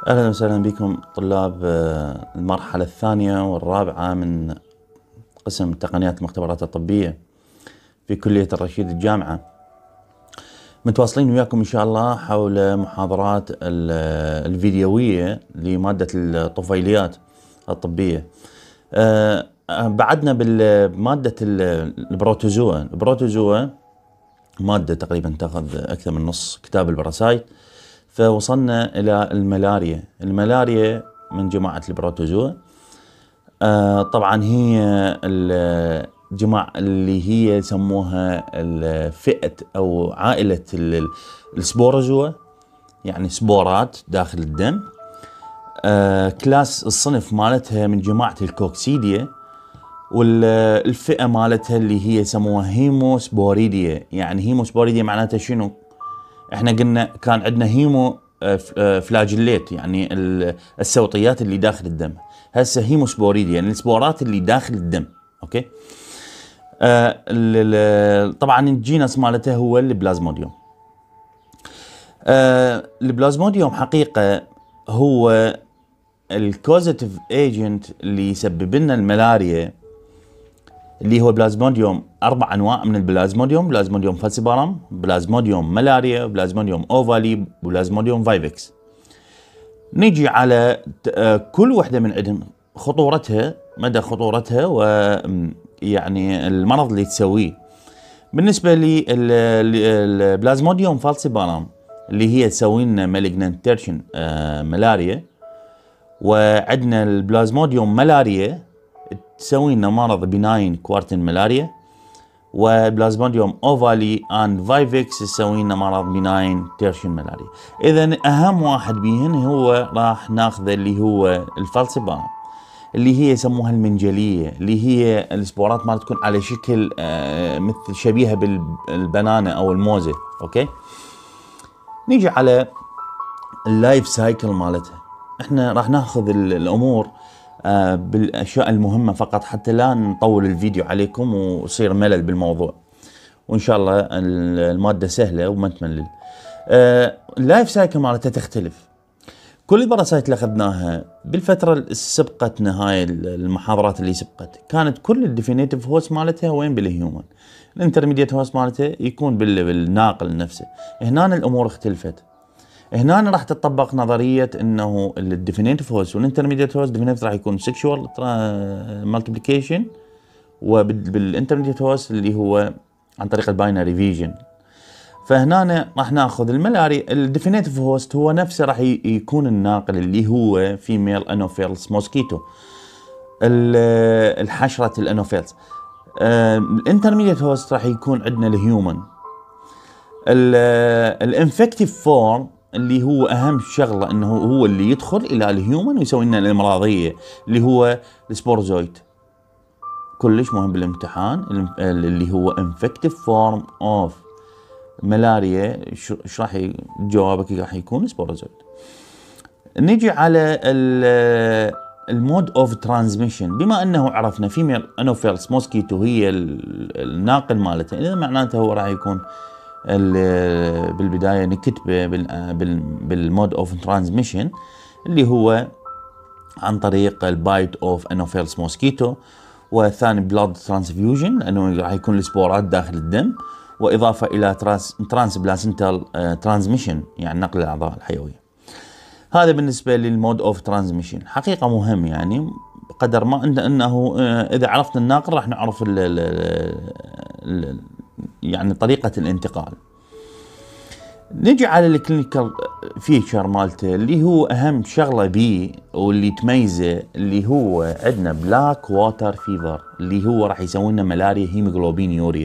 أهلا وسهلا بكم طلاب المرحلة الثانية والرابعة من قسم تقنيات المختبرات الطبية في كلية الرشيد الجامعة. متواصلين وياكم إن شاء الله حول محاضرات الفيديوية لمادة الطفيليات الطبية. بعدنا بمادة البروتوزوا. البروتوزوا مادة تقريبا تأخذ أكثر من نص كتاب البراسايت، فوصلنا إلى الملاريا من جماعة البروتوزوا. طبعا هي الجماعة اللي هي يسموها الفئة أو عائلة السبوروزوا، يعني سبورات داخل الدم. كلاس الصنف مالتها من جماعة الكوكسيديا، والفئة مالتها اللي هي يسموها هيموسبوريديا. يعني هيموسبوريديا معناتها شنو؟ احنا قلنا كان عندنا هيمو فلاجيليت، يعني السوطيات اللي داخل الدم. هسه هيموسبوريديا يعني السبورات اللي داخل الدم. اوكي. طبعا الجينس مالته هو البلازموديوم. البلازموديوم حقيقة هو الكوزيتيف ايجنت اللي يسبب لنا الملاريا، اللي هو بلازموديوم. 4 انواع من البلازموديوم: بلازموديوم فالسيبارم، بلازموديوم ملاريا، بلازموديوم اوفالي، بلازموديوم فايفكس. نيجي على كل وحده من عندهم خطورتها، مدى خطورتها، ويعني المرض اللي تسويه. بالنسبه لي البلازموديوم فالسيبارم اللي هي تسوي لنا مالجنانت تيرشن ملاريا، وعندنا البلازموديوم ملاريا تسوي لنا مرض بناين كوارتن ملاريا، وبلازموديوم اوفالي اند فايفكس تسوي لنا مرض بناين تيرشن ملاريا. اذا اهم واحد بيهن هو راح ناخذه اللي هو الفالسيبارم، اللي هي يسموها المنجليه، اللي هي السبورات ما تكون على شكل مثل شبيهه بالبنانه او الموزه. اوكي. نيجي على اللايف سايكل مالتها. احنا راح ناخذ الامور بالاشياء المهمه فقط، حتى لا نطول الفيديو عليكم ويصير ملل بالموضوع، وان شاء الله الماده سهله وما تملل. اللايف سايكل مالتها تختلف. كل البراسايت اللي اخذناها بالفتره السبقت هاي المحاضرات اللي سبقت كانت كل الديفينيتيف هوست مالتها وين؟ بالهيومن. الانترميديت هوست مالتها يكون بالناقل نفسه. هنا الامور اختلفت. هنا راح تطبق نظريه انه الديفينيتيف هوست والانترميديت هوست. الديفينيتيف راح يكون سكشوال مالتيبليكيشن، وبالانترميديت هوست اللي هو عن طريق الباينري فيجن. فهنا راح ناخذ الملاري. الديفينيتيف هوست هو نفسه راح يكون الناقل اللي هو فيميل انوفيلز موسكيتو، الحشره الانوفيلز. الانترميديت هوست راح يكون عندنا الهيومن. الانفكتيف فورم اللي هو اهم شغله انه هو اللي يدخل الى الهيومن ويسوي لنا الامراضيه، اللي هو السبورزويت. كلش مهم بالامتحان اللي هو انفكتيف فورم اوف ملاريا. ايش راح جوابك؟ راح يكون سبورزويت. نيجي على المود اوف ترانسميشن. بما انه عرفنا فيميل انوفيلز موسكيتو هي الناقل مالته، اذا معناته هو راح يكون بالبدايه نكتبه بالمود اوف ترانسميشن اللي هو عن طريق البايت اوف انوفيلز موسكيتو، والثاني بلاد ترانسفيوجن لانه راح يكون السبورات داخل الدم، واضافه الى ترانس بلاسنتال ترانسميشن يعني نقل الاعضاء الحيويه. هذا بالنسبه للمود اوف ترانسميشن. حقيقه مهم يعني بقدر ما انه اذا عرفنا الناقل راح نعرف يعني طريقه الانتقال. نجي على الكلينيكال فيتشر مالته اللي هو اهم شغله بيه واللي تميزه، اللي هو عندنا بلاك ووتر فيفر، اللي هو راح يسوي لنا ملاريا هيموغلوبين يوريا،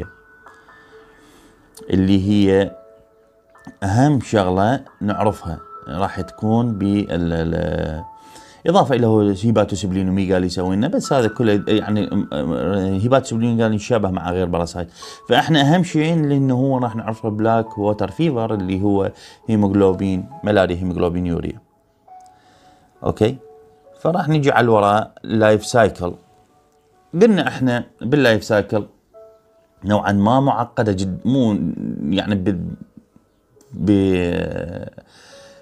اللي هي اهم شغله نعرفها. راح تكون اضافه الى هيباتوسبلينومي قال يسوي لنا، بس هذا كله يعني هيباتوسبلينومي قال يشابه مع غير باراسايت. فاحنا اهم شيء اللي هو راح نعرفه بلاك ووتر فيفر اللي هو هيموغلوبين ملاريا هيموغلوبين يوريا. اوكي. فراح نجي على الوراء لايف سايكل. قلنا احنا باللايف سايكل نوعا ما معقده جدا، مو يعني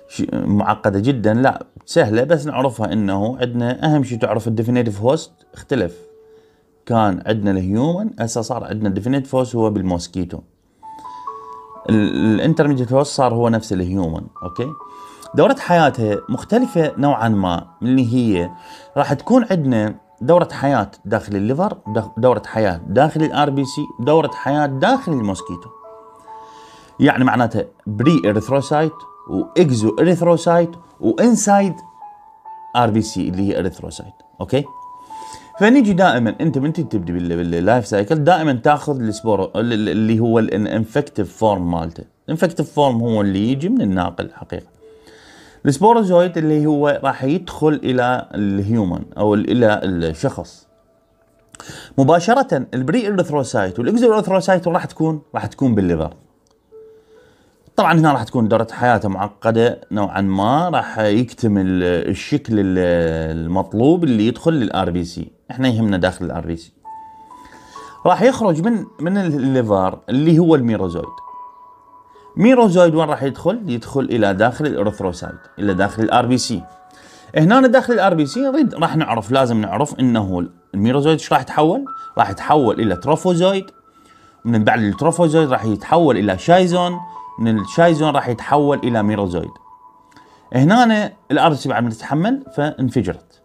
معقده جدا، لا سهله بس نعرفها. انه عندنا اهم شيء تعرف الديفينيتيف هوست اختلف، كان عندنا الهيومن هسه صار عندنا الديفينيتيف هوست هو بالموسكيتو. الانترميديت هوست صار هو نفس الهيومن. اوكي، دورة حياتها مختلفة نوعا ما، اللي هي راح تكون عندنا دورة حياة داخل الليفر، دورة حياة داخل الار بي سي، دورة حياة داخل الموسكيتو. يعني معناتها بري اريثروسايت واكزو اريثروسايت وانسايد ار بي سي اللي هي اريثروسايت. اوكي، فنيجي دائما انت من تبدي باللايف سايكل دائما تاخذ السبورو اللي هو الانفكتيف فورم مالته. الانفكتيف فورم هو اللي يجي من الناقل حقيقه. السبوروزويد اللي هو راح يدخل الى الهيومن او الى الشخص مباشره. البري اريثروسايت والاكزو اريثروسايت راح تكون بالليفر. طبعا هنا راح تكون دورة حياته معقدة نوعا ما، راح يكتمل الشكل المطلوب اللي يدخل للار بي سي. احنا يهمنا داخل الار بي سي. راح يخرج من الليفر اللي هو الميروزويد. ميروزويد وين راح يدخل الى داخل الاريثروسايت، الى داخل الار بي سي. هنا داخل الار بي سي نريد راح نعرف، لازم نعرف انه الميروزويد ايش راح يتحول؟ راح يتحول الى تروفوزويد، من بعد التروفوزويد راح يتحول الى شايزون، من الشايزون راح يتحول الى ميروزويد. هنا الار بي سي بعد ما تتحمل فانفجرت.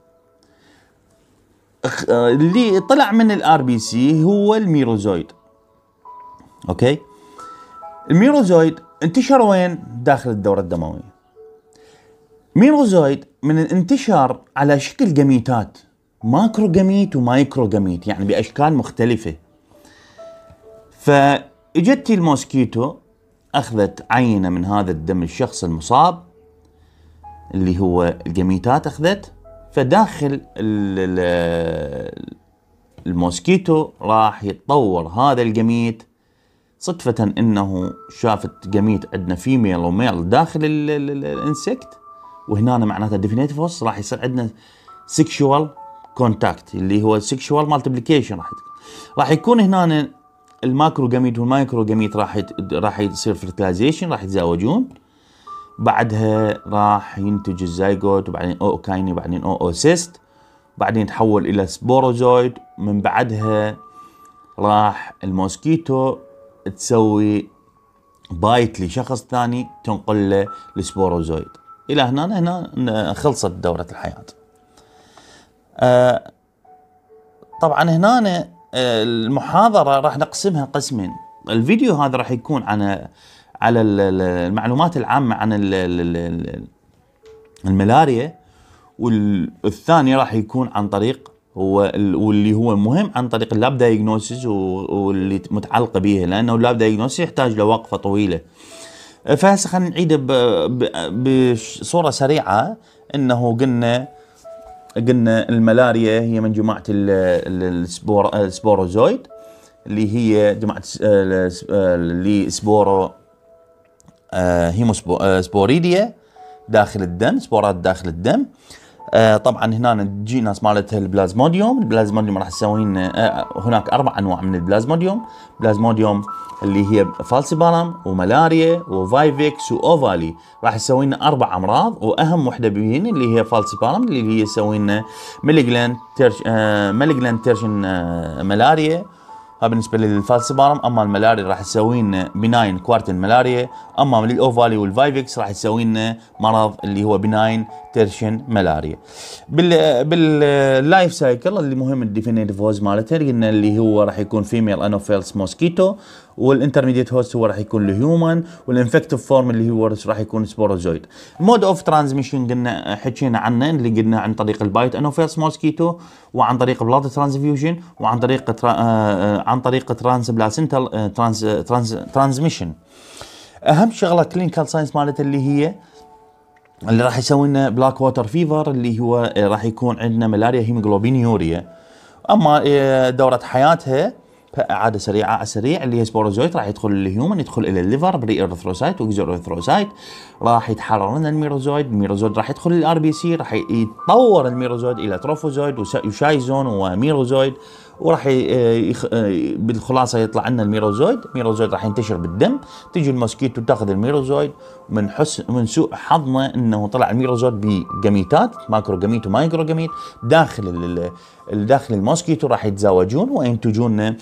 اللي طلع من الار بي سي هو الميروزويد. اوكي، الميروزويد انتشر وين؟ داخل الدورة الدموية. ميروزويد من الانتشار على شكل جميتات، ماكرو جميت ومايكرو جميت، يعني باشكال مختلفة. فاجت الموسكيتو اخذت عينة من هذا الدم الشخص المصاب اللي هو الجميتات اخذت، فداخل الموسكيتو راح يتطور هذا الجميت. صدفة انه شافت جميت عندنا فيميل وميل داخل الانسكت، وهنا معناتها ديفينيتيف هوست راح يصير عندنا سيكشوال كونتاكت اللي هو سيكشوال مالتيبليكيشن. راح يكون هنا الماكرو جميت والمايكرو جميت راح يصير فرتلايزيشن، راح يتزاوجون. بعدها راح ينتج الزيجوت، وبعدين اوكايني، وبعدين اوسيست، بعدين يتحول الى سبوروزويد. من بعدها راح الموسكيتو تسوي بايت لشخص ثاني تنقل له السبوروزويد. الى هنا خلصت دورة الحياة. طبعا هنا المحاضرة راح نقسمها قسمين. الفيديو هذا راح يكون على المعلومات العامة عن الملاريا، والثاني راح يكون عن طريق واللي هو مهم عن طريق اللاب دايجنوسيس واللي متعلقة به، لأنه اللاب دايجنوسيس يحتاج لوقفة طويلة. فهسه خلينا نعيده بصورة سريعة. انه قلنا الملاريا هي من جماعة السبوروزويد، اللي هي جماعة اللي سبورو هيموسبوريديا داخل الدم، سبورات داخل الدم. طبعا هنا تجي ناس مالتها البلازموديوم راح تسوي هناك 4 انواع من البلازموديوم. بلازموديوم اللي هي فالسيبارم وملاريا وفايفكس واوفالي، راح تسوي لنا 4 امراض، واهم وحده بهن اللي هي فالسيبارم اللي هي تسوي لنا مالجلان تيرشن ملاريا. هذا بالنسبه للفالسيبارم. اما الملاريا راح تسوي لنا بناين كوارتن ملاريا. اما للاوفالي والفايفكس راح تسوي لنا مرض اللي هو بناين تيرشن ملاريا. باللايف سايكل اللي مهم الديفينيتيف هوست مالته قلنا اللي هو راح يكون فيميل انوفيلس موسكيتو، والانترميديت هوست هو راح يكون الهيومن، والانفكتيف فورم اللي هو راح يكون سبوروزويد. المود اوف ترانسميشن قلنا حكينا عنه، اللي قلنا عن طريق البايت انوفيلس موسكيتو، وعن طريق بلاد ترانسفيوجن، وعن طريق ترانسبلاسنتال ترانسميشن. اهم شغله كلينيكال ساينس مالته اللي راح يسوي لنا بلاك ووتر فيفر، اللي هو راح يكون عندنا ملاريا هيموغلوبينيوريا. اما دوره حياتها اعاده سريعه على السريع اللي هي سبوروزويد راح يدخل الهيومن، يدخل الى الليفر بري اريثروسايت واكزو اريثروسايت، راح يتحرر لنا الميروزويد راح يدخل الار بي سي، راح يتطور الميروزويد الى تروفوزويد وشايزون وميروزويد، وراح بالخلاصه يطلع لنا الميروزويد. الميروزويد راح ينتشر بالدم، تجي الموسكيتو تاخذ الميروزويد، من سوء حظنا انه طلع الميروزويد بجميتات، ماكرو جميت ومايكرو جميت داخل الموسكيتو، راح يتزاوجون وينتجون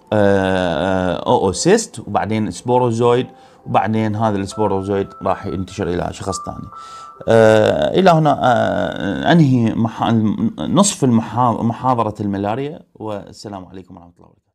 اوسيست، وبعدين سبوروزويد، وبعدين هذا السبوروزويد راح ينتشر الى شخص ثاني. الى هنا انهي نصف محاضرة الملاريا، والسلام عليكم ورحمة الله وبركاته.